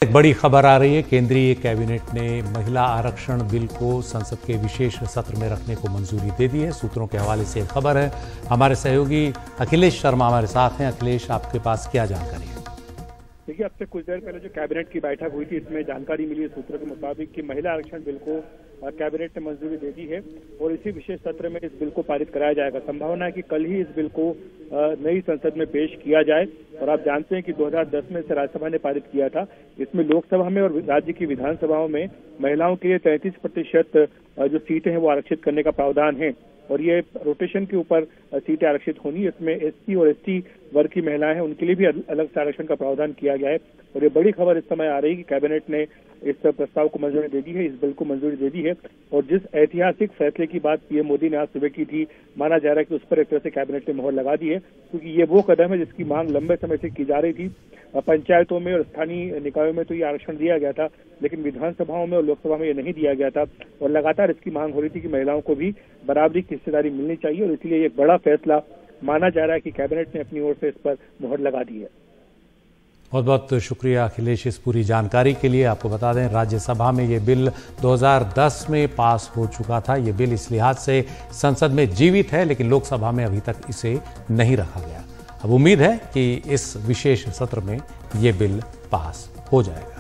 एक बड़ी खबर आ रही है। केंद्रीय कैबिनेट ने महिला आरक्षण बिल को संसद के विशेष सत्र में रखने को मंजूरी दे दी है। सूत्रों के हवाले से एक खबर है। हमारे सहयोगी अखिलेश शर्मा हमारे साथ हैं। अखिलेश, आपके पास क्या जानकारी है? देखिए, अब से कुछ देर पहले जो कैबिनेट की बैठक हुई थी, इसमें जानकारी मिली है सूत्रों के मुताबिक कि महिला आरक्षण बिल को कैबिनेट ने मंजूरी दे दी है और इसी विशेष सत्र में इस बिल को पारित कराया जाएगा। संभावना है कि कल ही इस बिल को नई संसद में पेश किया जाए। और आप जानते हैं कि 2010 में इसे राज्यसभा ने पारित किया था। इसमें लोकसभा में और राज्य की विधानसभाओं में महिलाओं के लिए 33% जो सीटें हैं वो आरक्षित करने का प्रावधान है और ये रोटेशन के ऊपर सीटें आरक्षित होनी। इसमें एससी और एसटी वर्ग की महिलाएं हैं, उनके लिए भी अलग से आरक्षण का प्रावधान किया गया है। और ये बड़ी खबर इस समय आ रही है कि कैबिनेट ने इस प्रस्ताव को मंजूरी दे दी है, इस बिल को मंजूरी दे दी है। और जिस ऐतिहासिक फैसले की बात पीएम मोदी ने आज सुबह की थी, माना जा रहा है कि उस पर एक तरह से कैबिनेट ने मोहर लगा दी है, क्योंकि ये वो कदम है जिसकी मांग लंबे समय से की जा रही थी। पंचायतों में और स्थानीय निकायों में तो ये आरक्षण दिया गया था, लेकिन विधानसभाओं में और लोकसभा में ये नहीं दिया गया था और लगातार इसकी मांग हो रही थी कि महिलाओं को भी बराबरी की हिस्सेदारी मिलनी चाहिए। और इसलिए एक बड़ा फैसला माना जा रहा है कि कैबिनेट ने अपनी ओर से इस पर मोहर लगा दी है। बहुत बहुत शुक्रिया अखिलेश इस पूरी जानकारी के लिए। आपको बता दें, राज्यसभा में ये बिल 2010 में पास हो चुका था। ये बिल इस लिहाज से संसद में जीवित है, लेकिन लोकसभा में अभी तक इसे नहीं रखा गया। अब उम्मीद है कि इस विशेष सत्र में ये बिल पास हो जाएगा।